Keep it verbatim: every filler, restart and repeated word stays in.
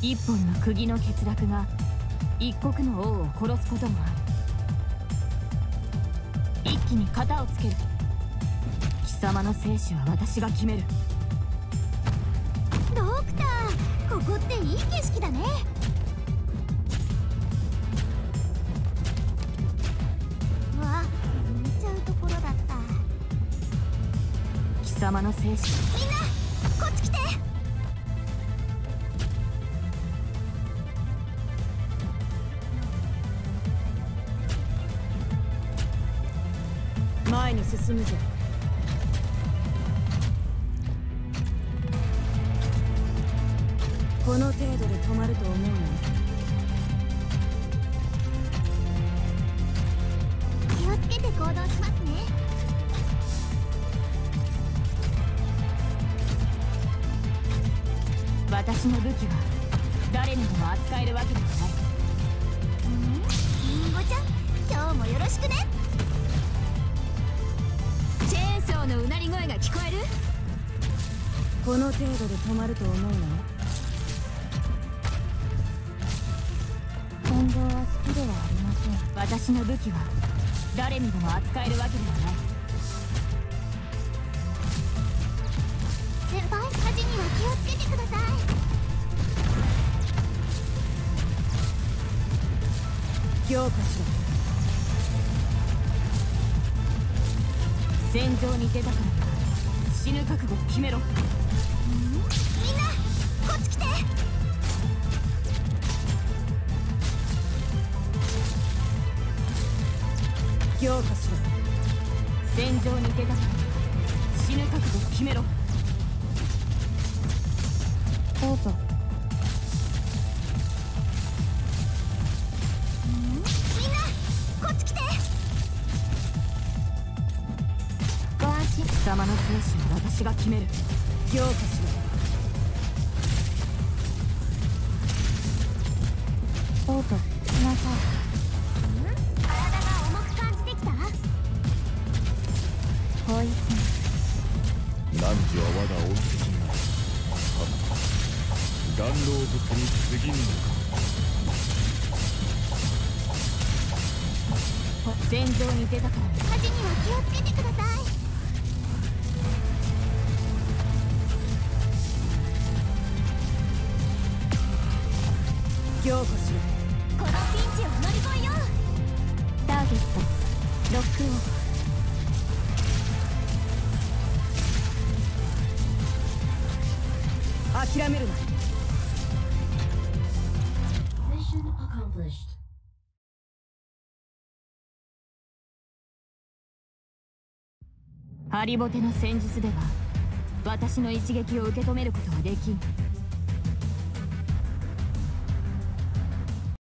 一本の釘の欠落が一国の王を殺すこともある。一気に型をつける。貴様の生死は私が決める。 ドクター、ここっていい景色だね。わ、寝ちゃうところだった。 貴様の生死。 みんなこっち来て。 前に進むぞ。この程度で止まると思うの？ 気をつけて行動しますね。 私の武器は誰にでも扱えるわけではない。 うん、りんごちゃん、今日もよろしくね。 チェーンソーのうなり声が聞こえる？この程度で止まると思うの？本当は好きではありません。私の武器は誰にでも扱えるわけではない。 先輩、火事には気をつけてください。 強化しろ。戦場に出たから死ぬ覚悟を決めろ。 ん？みんなこっち来て。 強化しろ。戦場に出たから死ぬ覚悟を決めろ。どうぞ。 ん？みんなこっち来て。 ご安心。貴様の生死は私が決める。強化しろ。どうぞ来なさい。 体が重く感じてきた？ こいつ汝は我が恩敵になる。岩老物に過ぎぬのか。 戦場に出たからね。 火事には気をつけてください。 強化しろ。 このピンチを乗り越えよう。 ターゲットロックオフ。諦めるな。ハリボテの戦術では私の一撃を受け止めることはできん。